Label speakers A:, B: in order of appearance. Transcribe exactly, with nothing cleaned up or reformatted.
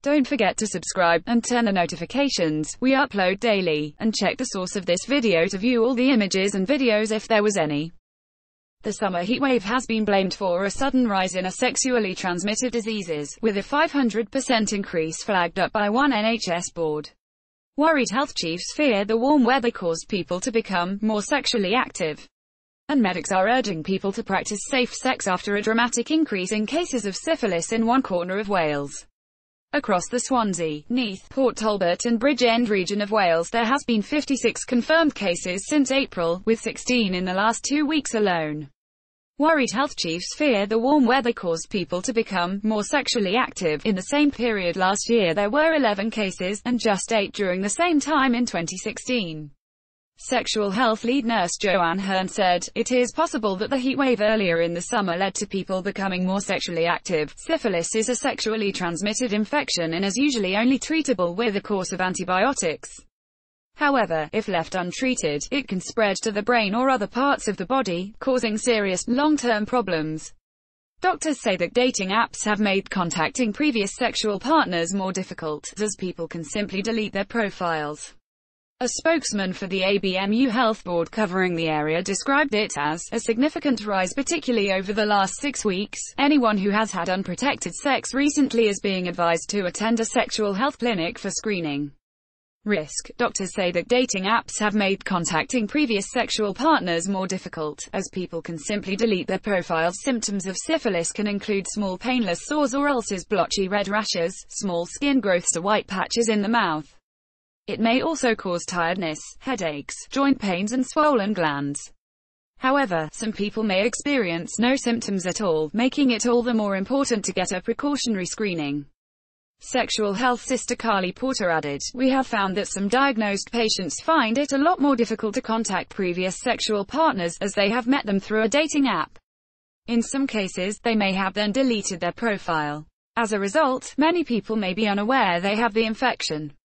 A: Don't forget to subscribe, and turn the notifications. We upload daily, and check the source of this video to view all the images and videos if there was any. The summer heatwave has been blamed for a sudden rise in a sexually transmitted diseases, with a five hundred percent increase flagged up by one N H S board. Worried health chiefs fear the warm weather caused people to become more sexually active. And medics are urging people to practice safe sex after a dramatic increase in cases of syphilis in one corner of Wales. Across the Swansea, Neath, Port Talbot and Bridgend region of Wales there has been fifty-six confirmed cases since April, with sixteen in the last two weeks alone. Worried health chiefs fear the warm weather caused people to become more sexually active. In the same period last year there were eleven cases, and just eight during the same time in twenty sixteen. Sexual health lead nurse Joanne Hearn said, "It is possible that the heatwave earlier in the summer led to people becoming more sexually active. Syphilis is a sexually transmitted infection and is usually only treatable with a course of antibiotics. However, if left untreated, it can spread to the brain or other parts of the body, causing serious, long-term problems." Doctors say that dating apps have made contacting previous sexual partners more difficult, as people can simply delete their profiles. A spokesman for the A B M U Health Board covering the area described it as a significant rise, particularly over the last six weeks. Anyone who has had unprotected sex recently is being advised to attend a sexual health clinic for screening. Risk. Doctors say that dating apps have made contacting previous sexual partners more difficult, as people can simply delete their profiles. Symptoms of syphilis can include small painless sores or ulcers, blotchy red rashes, small skin growths or white patches in the mouth. It may also cause tiredness, headaches, joint pains and swollen glands. However, some people may experience no symptoms at all, making it all the more important to get a precautionary screening. Sexual health sister Carly Porter added, "We have found that some diagnosed patients find it a lot more difficult to contact previous sexual partners, as they have met them through a dating app. In some cases, they may have then deleted their profile. As a result, many people may be unaware they have the infection."